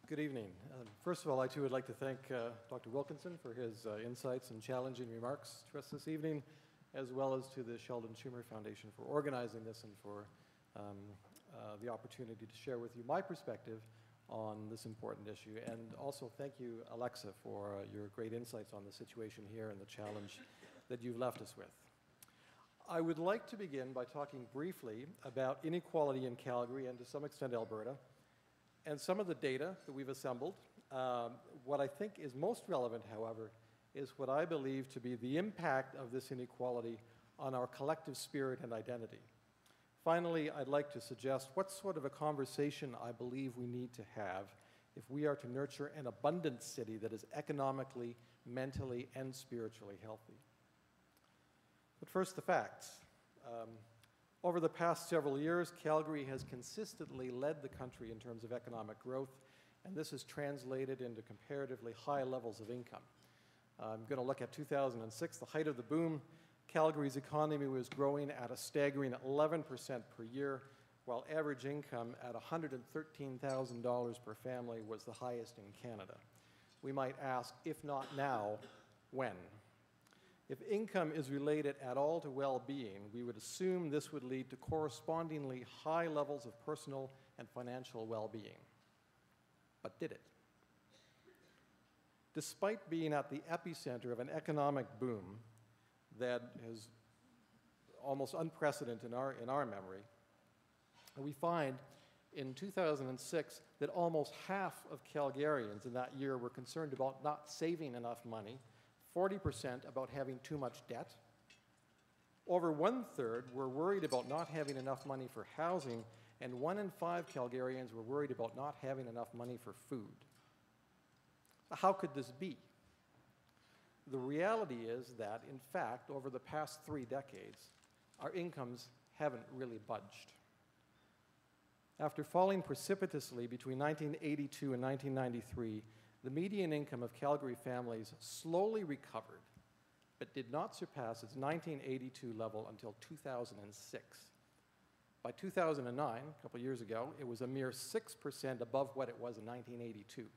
Good evening. First of all, I too would like to thank Dr. Wilkinson for his insights and challenging remarks to us this evening, as well as to the Sheldon Schumer Foundation for organizing this and for the opportunity to share with you my perspective on this important issue. And also thank you, Alexa, for your great insights on the situation here and the challenge that you've left us with. I would like to begin by talking briefly about inequality in Calgary and to some extent Alberta, and some of the data that we've assembled. What I think is most relevant, however, is what I believe to be the impact of this inequality on our collective spirit and identity. Finally, I'd like to suggest what sort of a conversation I believe we need to have if we are to nurture an abundant city that is economically, mentally, and spiritually healthy. But first, the facts. Over the past several years, Calgary has consistently led the country in terms of economic growth, and this has translated into comparatively high levels of income. I'm going to look at 2006, the height of the boom. Calgary's economy was growing at a staggering 11% per year, while average income at $113,000 per family was the highest in Canada. We might ask, if not now, when? If income is related at all to well-being, we would assume this would lead to correspondingly high levels of personal and financial well-being. But did it? Despite being at the epicenter of an economic boom that is almost unprecedented in our memory, we find in 2006 that almost half of Calgarians in that year were concerned about not saving enough money, 40% about having too much debt. Over 1/3 were worried about not having enough money for housing, and 1 in 5 Calgarians were worried about not having enough money for food. How could this be? The reality is that, in fact, over the past 3 decades, our incomes haven't really budged. After falling precipitously between 1982 and 1993, the median income of Calgary families slowly recovered, but did not surpass its 1982 level until 2006. By 2009, a couple years ago, it was a mere 6% above what it was in 1982.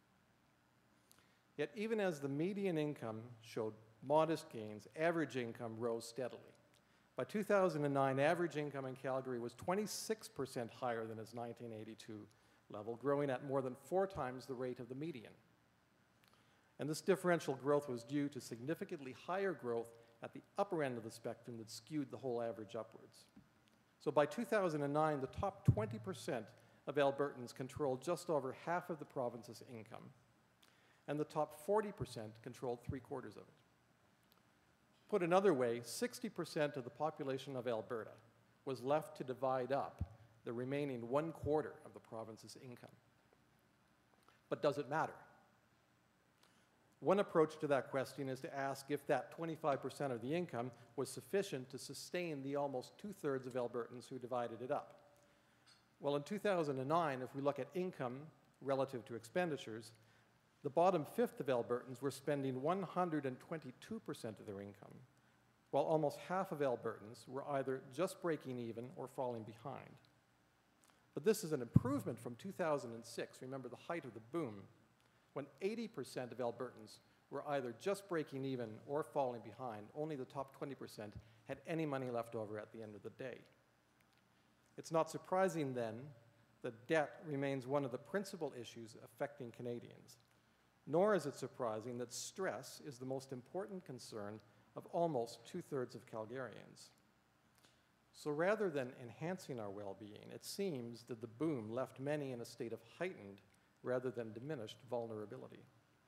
Yet even as the median income showed modest gains, average income rose steadily. By 2009, average income in Calgary was 26% higher than its 1982 level, growing at more than 4 times the rate of the median. And this differential growth was due to significantly higher growth at the upper end of the spectrum that skewed the whole average upwards. So by 2009, the top 20% of Albertans controlled just over half of the province's income, and the top 40% controlled 3/4 of it. Put another way, 60% of the population of Alberta was left to divide up the remaining 1/4 of the province's income. But does it matter? One approach to that question is to ask if that 25% of the income was sufficient to sustain the almost 2/3 of Albertans who divided it up. Well, in 2009, if we look at income relative to expenditures, the bottom 1/5 of Albertans were spending 122% of their income, while almost half of Albertans were either just breaking even or falling behind. But this is an improvement from 2006, remember the height of the boom, when 80% of Albertans were either just breaking even or falling behind. Only the top 20% had any money left over at the end of the day. It's not surprising then that debt remains one of the principal issues affecting Canadians. Nor is it surprising that stress is the most important concern of almost 2/3 of Calgarians. So rather than enhancing our well-being, it seems that the boom left many in a state of heightened rather than diminished vulnerability.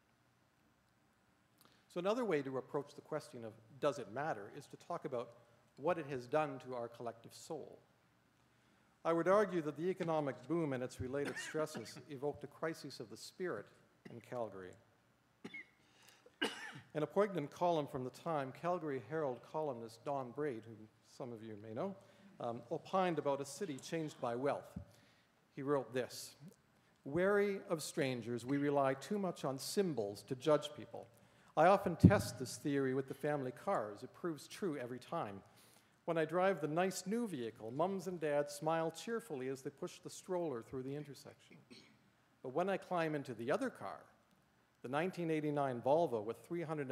So another way to approach the question of does it matter is to talk about what it has done to our collective soul. I would argue that the economic boom and its related stresses evoked a crisis of the spirit in Calgary. In a poignant column from the time, Calgary Herald columnist Don Braid, who some of you may know, opined about a city changed by wealth. He wrote this: "Wary of strangers, we rely too much on symbols to judge people. I often test this theory with the family cars. It proves true every time. When I drive the nice new vehicle, mums and dads smile cheerfully as they push the stroller through the intersection. But when I climb into the other car, the 1989 Volvo with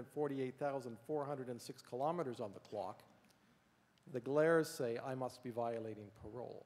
348,406 kilometers on the clock, the glares say I must be violating parole.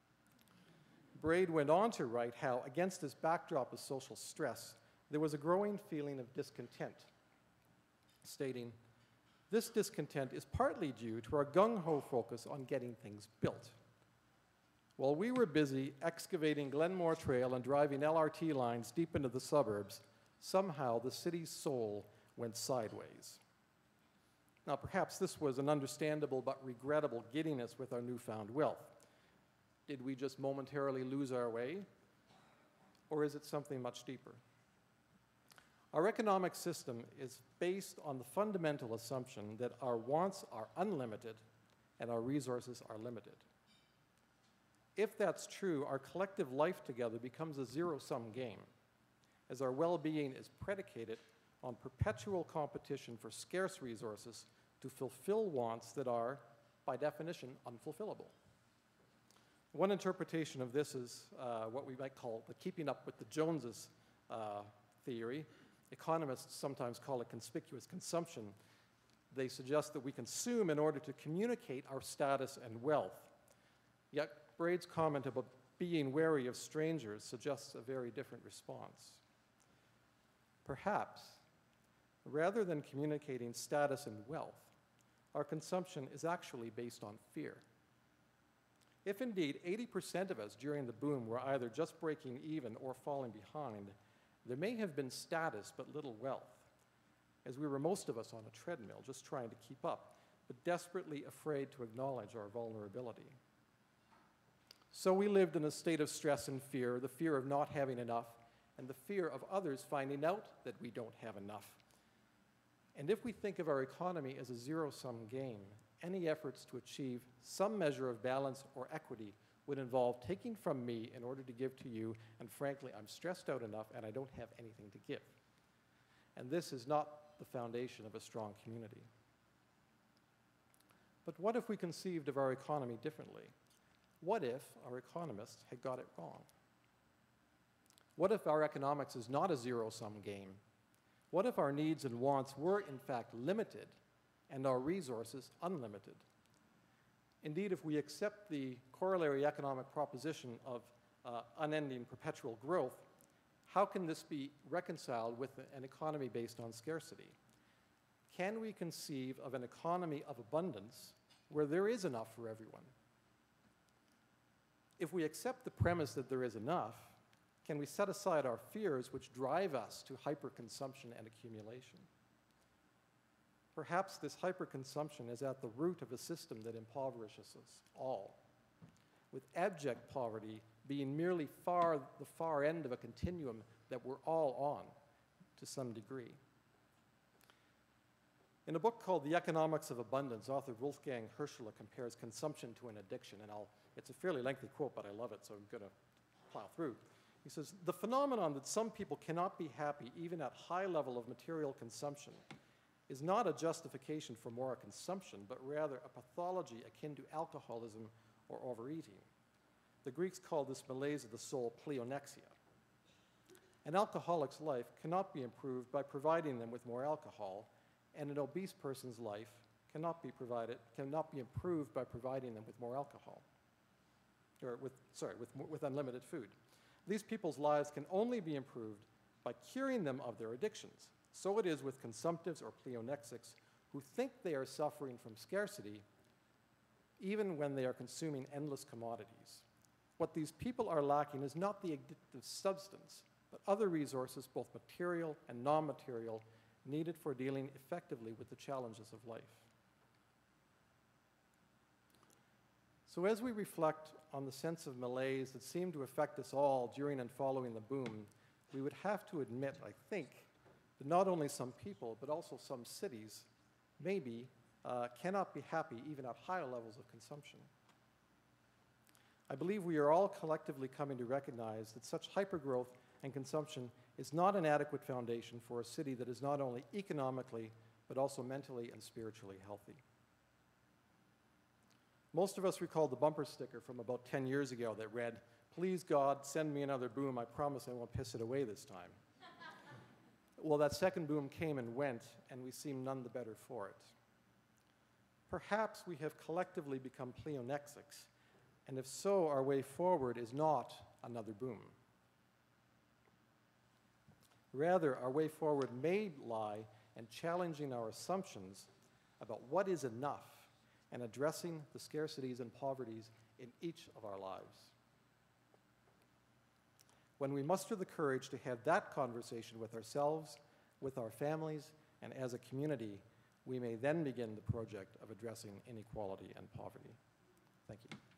Braid went on to write how, against this backdrop of social stress, there was a growing feeling of discontent, stating, "This discontent is partly due to our gung-ho focus on getting things built. While we were busy excavating Glenmore Trail and driving LRT lines deep into the suburbs, somehow the city's soul went sideways." Now, perhaps this was an understandable but regrettable giddiness with our newfound wealth. Did we just momentarily lose our way? Or is it something much deeper? Our economic system is based on the fundamental assumption that our wants are unlimited and our resources are limited. If that's true, our collective life together becomes a zero-sum game, as our well-being is predicated on perpetual competition for scarce resources to fulfill wants that are, by definition, unfulfillable. One interpretation of this is what we might call the keeping up with the Joneses theory. Economists sometimes call it conspicuous consumption. They suggest that we consume in order to communicate our status and wealth. Yet Braid's comment about being wary of strangers suggests a very different response. Perhaps, rather than communicating status and wealth, our consumption is actually based on fear. If indeed 80% of us during the boom were either just breaking even or falling behind, there may have been status but little wealth, as we were most of us on a treadmill just trying to keep up, but desperately afraid to acknowledge our vulnerability. So we lived in a state of stress and fear, the fear of not having enough, and the fear of others finding out that we don't have enough. And if we think of our economy as a zero-sum game, any efforts to achieve some measure of balance or equity would involve taking from me in order to give to you, and frankly, I'm stressed out enough and I don't have anything to give. And this is not the foundation of a strong community. But what if we conceived of our economy differently? What if our economists had got it wrong? What if our economics is not a zero-sum game? What if our needs and wants were, in fact, limited and our resources unlimited? Indeed, if we accept the corollary economic proposition of unending perpetual growth, how can this be reconciled with an economy based on scarcity? Can we conceive of an economy of abundance where there is enough for everyone? If we accept the premise that there is enough, can we set aside our fears which drive us to hyperconsumption and accumulation? Perhaps this hyperconsumption is at the root of a system that impoverishes us all, with abject poverty being merely the far end of a continuum that we're all on to some degree. In a book called The Economics of Abundance, author Wolfgang Herschler compares consumption to an addiction, and it's a fairly lengthy quote, but I love it, so I'm going to plow through. He says, "The phenomenon that some people cannot be happy even at high level of material consumption is not a justification for more consumption, but rather a pathology akin to alcoholism or overeating. The Greeks called this malaise of the soul pleonexia. An alcoholic's life cannot be improved by providing them with more alcohol, and an obese person's life cannot be improved by providing them with more alcohol, or with unlimited food. These people's lives can only be improved by curing them of their addictions. So it is with consumptives or pleonexics who think they are suffering from scarcity even when they are consuming endless commodities. What these people are lacking is not the addictive substance, but other resources, both material and non-material, needed for dealing effectively with the challenges of life." So as we reflect on the sense of malaise that seemed to affect us all during and following the boom, we would have to admit, I think, that not only some people, but also some cities, maybe, cannot be happy even at higher levels of consumption. I believe we are all collectively coming to recognize that such hypergrowth and consumption is not an adequate foundation for a city that is not only economically, but also mentally and spiritually healthy. Most of us recall the bumper sticker from about 10 years ago that read, Please, God, send me another boom. I promise I won't piss it away this time. Well, that second boom came and went, and we seem none the better for it. Perhaps we have collectively become pleonexics, and if so, our way forward is not another boom. Rather, our way forward may lie in challenging our assumptions about what is enough and addressing the scarcities and poverties in each of our lives. When we muster the courage to have that conversation with ourselves, with our families, and as a community, we may then begin the project of addressing inequality and poverty. Thank you.